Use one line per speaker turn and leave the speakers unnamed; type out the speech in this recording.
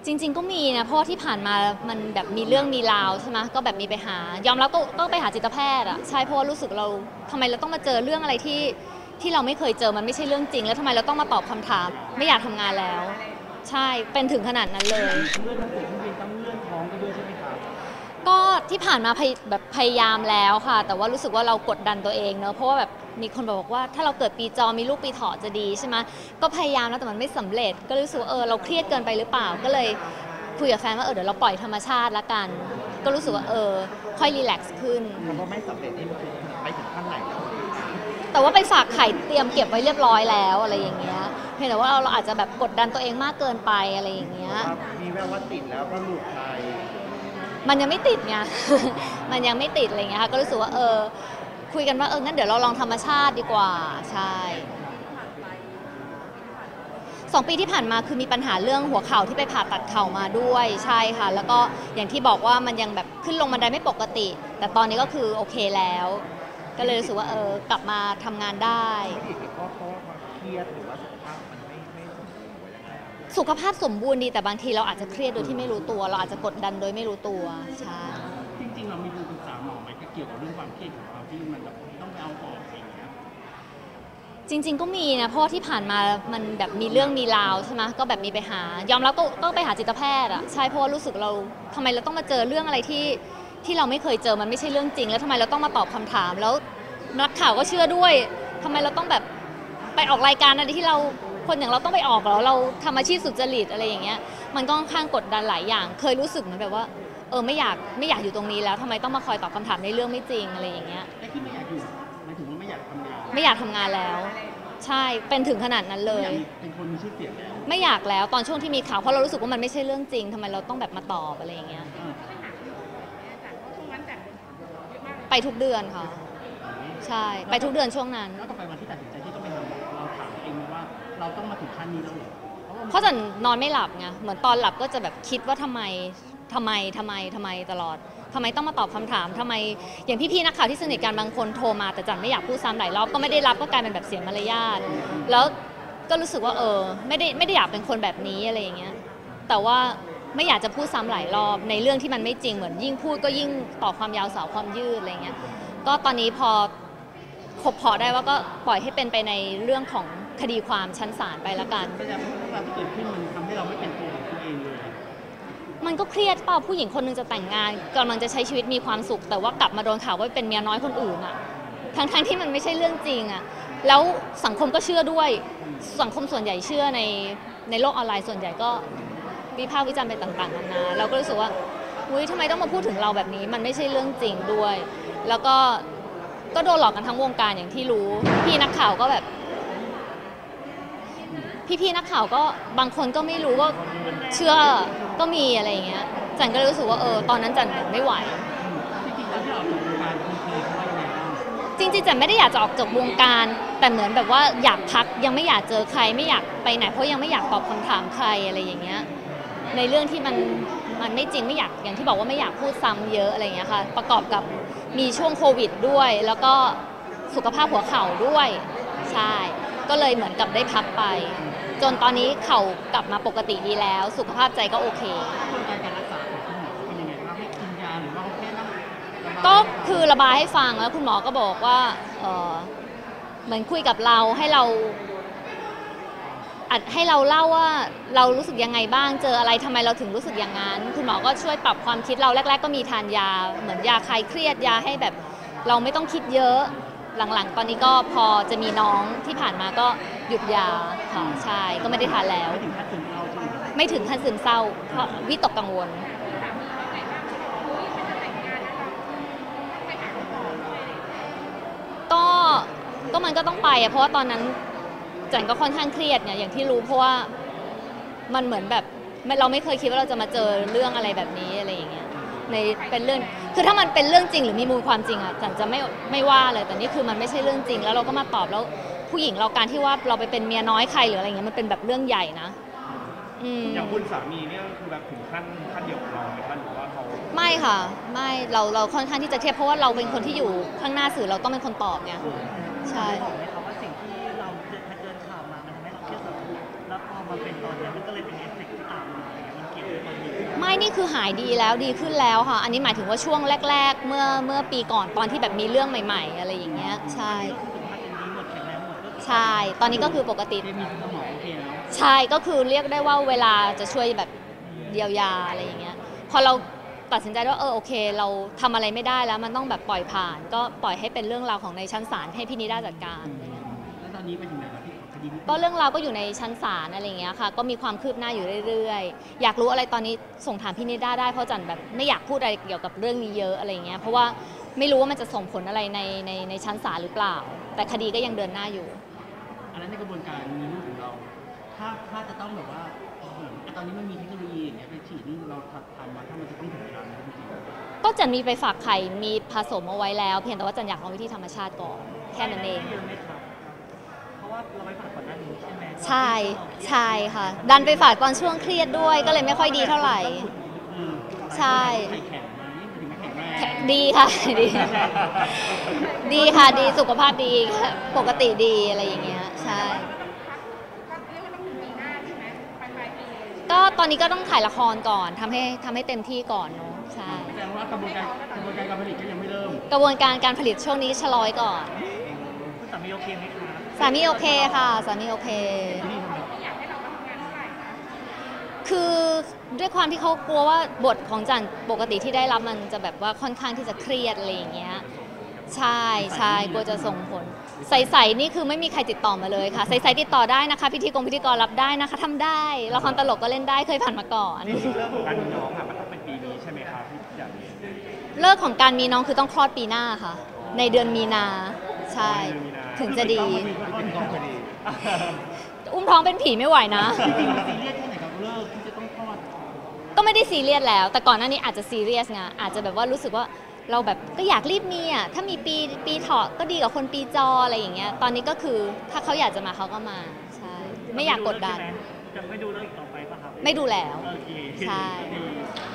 จริงๆก็มีนะเพราะว่าที่ผ่านมามันแบบมีเรื่องมีราวใช่ไหมก็แบบมีไปหายอมรับก็ไปหาจิตแพทย์อ่ะใช่เพราะว่ารู้สึกเราทำไมเราต้องมาเจอเรื่องอะไรที่เราไม่เคยเจอมันไม่ใช่เรื่องจริงแล้วทำไมเราต้องมาตอบคำถามไม่อยากทำงานแล้วใช่เป็นถึงขนาดนั้นเลย
เลื่อนทั้งตัวเครื่องบินต้องเลื่อนท้องไปด้วยใช่ไหมครับ
ก็ที่ผ่านมาแบบพยายามแล้วค่ะแต่ว่ารู้สึกว่าเรากดดันตัวเองเนอะเพราะว่าแบบมีคนบอกว่าถ้าเราเกิดปีจอมีลูกปีเถาะจะดีใช่ไหมก็พยายามแล้วแต่มันไม่สำเร็จก็รู้สึกว่าเราเครียดเกินไปหรือเปล่าก็เลยคุยกับแฟนว่าเดี๋ยวเราปล่อยธรรมชาติละกันก็รู้สึกว่าค่อยรีแลกซ์ขึ้น
คำว่าไม่สำเร็จนี่มันคือไปถึงขั้นไหนแล้ว
แต่ว่าไปฝากไข่เตรียมเก็บไว้เรียบร้อยแล้วอะไรอย่างเงี้ยเพียงแต่ว่าเราอาจจะแบบกดดันตัวเองมากเกินไปอะไรอย่างเงี้ย
มีแววว่าติดแล้วก็หลุดไป
มันยังไม่ติดไง มันยังไม่ติดอะไรเงี้ยค่ะก็รู้สึกว่าคุยกันว่างั้นเดี๋ยวเราลองธรรมชาติดีกว่าใช่2 ปีที่ผ่านมาคือมีปัญหาเรื่องหัวเข่าที่ไปผ่าตัดเข่ามาด้วยใช่ค่ะแล้วก็อย่างที่บอกว่ามันยังแบบขึ้นลงบันไดไม่ปกติแต่ตอนนี้ก็คือโอเคแล้วก็เลยรู้สึกว่ากลับมาทำงานได้
เพราะความเครียดหรือว่าสุขภาพมันไม่สมบูรณ์ยังไง
สุขภาพสมบูรณ์ดีแต่บางทีเราอาจจะเครียดโดยที่ไม่รู้ตัวเราอาจจะกดดันโดยไม่รู้ตัวใช่
จริงๆเรามีดูปรึกษาหมอไหมเกี่ยวกับเรื่องความเครียดของเราที่มันแบบต้องไปเอาออกอย่างเงี้ย
จริงๆก็มีนะเพราะว่าที่ผ่านมามันแบบมีเรื่องมีราวใช่ไหมก็แบบมีไปหายอมรับก็ไปหาจิตแพทย์อ่ะใช่เพราะว่ารู้สึกเราทำไมเราต้องมาเจอเรื่องอะไรที่เราไม่เคยเจอมันไม่ใช่เรื่องจริงแล้วทำไมเราต้องมาตอบคำถามแล้วนักข่าวก็เชื่อด้วยทำไมเราต้องแบบไปออกรายการอะไรที่เราคนอย่างเราต้องไปออกเหรอเราทำอาชีพสุจริตอะไรอย่างเงี้ยมันก็ค่อนข้างกดดันหลายอย่างเคยรู้สึกเหมือนแบบว่าไม่อยากอยู่ตรงนี้แล้วทำไมต้องมาคอยตอบคำถามในเรื่องไม่จริงอะไรอย่างเงี้ย
ไอ้ที่ไม่อยากอยู่หมายถึงว่าไม่อยากทำงาน
ไม่อยากทำงานแล้วใช่เป็นถึงขนาดนั้นเลย
เป็นคนมีชื่อเสียงแล้ว
ไม่อยากแล้วตอนช่วงที่มีข่าวเพราะเรารู้สึกว่ามันไม่ใช่เรื่องจริงทำไมเราต้องแบบมาตอบอะไรอย่างเงี้ยไปทุกเดือนค่ะใช่ไปทุกเดือนช่วงนั้น
แล้วต่อไปวันที่ตัดสินใจที่ต้องไปหาหมอเราถามเองไหมว่าเราต้องมาถึงขั้นนี้แล้วเหรอ
เพราะจะนอนไม่หลับไงเหมือนตอนหลับก็จะแบบคิดว่าทำไมตลอดทำไมต้องมาตอบคำถามทำไมอย่างพี่ๆนักข่าวที่สนิทกันบางคนโทรมาแต่จันไม่อยากพูดซ้ำหลายรอบก็ไม่ได้รับก็กลายเป็นแบบเสียมารยาทแล้วก็รู้สึกว่าไม่ได้อยากเป็นคนแบบนี้อะไรอย่างเงี้ยแต่ว่าไม่อยากจะพูดซ้ำหลายรอบในเรื่องที่มันไม่จริงเหมือนยิ่งพูดก็ยิ่งต่อความยาวสาวความยืดอะไรเงี้ยก็ตอนนี้พอพอได้ว่าก็ปล่อยให้เป็นไปในเรื่องของคดีความชั้นศาลไปละกัน
แสดงว่าเรื่องราวที่เกิดขึ้นมันทำให้เราไม่เป็นตัวของตัวเองเลย
มันก็เครียดเปล่าผู้หญิงคนนึงจะแต่งงานกำลังจะใช้ชีวิตมีความสุขแต่ว่ากลับมาโดนข่าวว่าเป็นเมียน้อยคนอื่นอะทั้งที่มันไม่ใช่เรื่องจริงอะแล้วสังคมก็เชื่อด้วยสังคมส่วนใหญ่เชื่อในโลกออนไลน์ส่วนใหญ่ก็วิพากษ์วิจารณ์ไปต่างๆนานาเราก็รู้สึกว่าอุ้ยทำไมต้องมาพูดถึงเราแบบนี้มันไม่ใช่เรื่องจริงด้วยแล้วก็โดนหลอกกันทั้งวงการอย่างที่รู้พี่นักข่าวก็แบบพี่ๆนักข่าวก็บางคนก็ไม่รู้ก็เชื่อก็มีอะไรอย่างเงี้ยจันก็รู้สึกว่าตอนนั้นจันไม่ไหว
จริงๆแล้วที่ออกจากวงการคุณเคยเขาว่ายังไงบ้าง
จริงๆจันไม่ได้อยากจะออกจากวงการแต่เหมือนแบบว่าอยากพักยังไม่อยากเจอใครไม่อยากไปไหนเพราะยังไม่อยากตอบคำถามใครอะไรอย่างเงี้ยในเรื่องที่มันไม่จริงไม่อยากอย่างที่บอกว่าไม่อยากพูดซ้ำเยอะอะไรอย่างเงี้ยค่ะประกอบกับมีช่วงโควิดด้วยแล้วก็สุขภาพหัวเข่าด้วยใช่ก็เลยเหมือนกับได้พักไปจนตอนนี้เข่ากลับมาปกติดีแล้วสุขภาพใจก็โอเค
การรักษาของคุณหมอเป็นยังไงบ้างให้กินยาหรือว่าเขาแค่นั่ง
ก็คือระบายให้ฟังแล้วคุณหมอก็บอกว่าเหมือนคุยกับเราให้เราเล่าว่าเรารู้สึกยังไงบ้างเจออะไรทำไมเราถึงรู้สึกอย่างนั้นคุณหมอก็ช่วยปรับความคิดเราแรกๆก็มีทานยาเหมือนยาคลายเครียดยาให้แบบเราไม่ต้องคิดเยอะหลังๆตอนนี้ก็พอจะมีน้องที่ผ่านมาก็หยุดยาค่ะใช่ก็ไม่ได้ทานแล้วไม่ถึงขั้นซึมเศร้าเพราะวิตกกังวลก็มันก็ต้องไปเพราะว่าตอนนั้นจันก็ค่อนข้างเครียดเนี่ยอย่างที่รู้เพราะว่ามันเหมือนแบบเราไม่เคยคิดว่าเราจะมาเจอเรื่องอะไรแบบนี้อะไรอย่างเงี้ยในเป็นเรื่องคือถ้ามันเป็นเรื่องจริงหรือมีมูลความจริงอ่ะจันจะไม่ว่าเลยแต่นี่คือมันไม่ใช่เรื่องจริงแล้วเราก็มาตอบแล้วผู้หญิงเราการที่ว่าเราไปเป็นเมียน้อยใครหรืออะไรเงี้ยมันเป็นแบบเรื่องใหญ่นะ
อย่างคุณสามีเนี่ยคือแบบถึงขั้นเดียวกับเราไหมคะหรือว่าเขา
ไม่ค่ะไม่เราค่อนข้างที่จะเทียบเพราะว่าเราเป็นคนที่อยู่ข้างหน้าสื่อเราต้องเป็นคนตอบเนี่ยใช่
บอกไหมคะว่าสิ่งที่เราเดินข่าวมามันทำให้เราเครียดสะสมแล้วพอมาเป็นตอนนี้มันก็เลยเป็นเอฟเฟกต์ที่ตามมาอะไรเงี้ยมันเกี่ยว
นี่คือหายดีแล้วดีขึ้นแล้วค่ะอันนี้หมายถึงว่าช่วงแรกๆเมื่อปีก่อนตอนที่แบบมีเรื่องใหม่ๆอะไรอย่างเงี้ยใช่
สุขภาพเป็นดีหมดแข็งแรงหมดก็
ใช่ตอนนี้ก็คือปกติ
เคมีสมองโอเคแล้ว
ใช่ก็คือเรียกได้ว่าเวลาจะช่วยแบบเยียวยาอะไรอย่างเงี้ยพอเราตัดสินใจว่าโอเคเราทำอะไรไม่ได้แล้วมันต้องแบบปล่อยผ่านก็ปล่อยให้เป็นเรื่องราวของในชั้นศาลให้พี่นิด้าจัดการอะไรเงี้ย
แล้วตอนนี้ไปถึงไหนแล้วที่คดีนี้
ก็เรื่องราวก็อยู่ในชั้นศาลอะไรอย่างเงี้ยค่ะก็มีความคืบหน้าอยู่เรื่อยๆอยากรู้อะไรตอนนี้ส่งถามพี่นิด้าได้เพราะจันแบบไม่อยากพูดอะไรเกี่ยวกับเรื่องนี้เยอะอะไรอย่างเงี้ยเพราะว่าไม่รู้ว่ามันจะส่งผลอะไรในชั้นศาลหรือเปล่าแต่คดีก็ยังเดินหน้าอยู่
อันนั้นในกระบวนการมีลูกของเราถ้าจะต้องแบบว่าเหมือนตอนนี้มันมีเทคโนโลยีอย่างเงี้ยไปฉีดนี่เราทำมาถ้ามันจะต้องถึงเวลานั้นจริง
ก็จันมีไปฝากไข่มีผสมเอาไว้แล้วเพียงแต่ว่าจันอยากลองวิธีธรรมชาติก่อนแค่นั้นเอง
เยอะไหมครับเพราะว่าเราไปฝากก่อนหน้านี้ใช่ไหม
ใช่ใช่ค่ะดันไปฝากตอนช่วงเครียดด้วยก็เลยไม่ค่อยดีเท่าไหร่ใช่
ไข่แข็งไหมถึงไม่แข็งแรง
ดีค่ะดีดีค่ะดีสุขภาพดีปกติดีอะไรอย่างเงี้ยใช่ก็ตอนนี้ก็ต้องถ่ายละครก่อนทำให้เต็มที่ก่อนเนาะใช่
แสดงว่ากระบวนการการผลิตก็ยังไม่เริ่ม
กระบวนการการผลิตช่วงนี้ชะลอยก่อน
คุณสามีโอเคไหมคะ
สามีโอเคค่ะสามีโอเคคือด้วยความที่เขากลัวว่าบทของจันปกติที่ได้รับมันจะแบบว่าค่อนข้างที่จะเครียดอะไรอย่างเงี้ยใช่ใช่กลัวจะส่งผลใสๆนี่คือไม่มีใครติดต่อมาเลยค่ะใสๆติดต่อได้นะคะพิธีกรรับได้นะคะทำได้ละครตลกก็เล่นได้เคยผ่านมาก่อน
นี่เรื่องของการมีน้องค่ะมันต้องเป็นปีนี้ใช่ไหมครับที่อย่างนี้
เลิกของการมีน้องคือต้องคลอดปีหน้าค่ะในเดือนมีนาใช่ถึงจะดีอุ้มท้องเป็นผีไม่ไหวนะ
จริงๆซีเรียสแค่ไหนกับเลิกที่จะต้องคลอด
ก็ไม่ได้ซีเรียสแล้วแต่ก่อนหน้านี้อาจจะซีเรียสไงอาจจะแบบว่ารู้สึกว่าเราแบบก็อยากรีบมีอ่ะถ้ามีปีเถาะก็ดีกว่าคนปีจออะไรอย่างเงี้ยตอนนี้ก็คือถ้าเขาอยากจะมาเขาก็มาใช่ไม่อยากกดดัน
จะไม่ดูเรื่องอีกต่อไปป่ะครับ
ไม่ดูแล้ว
โอเค
ใช่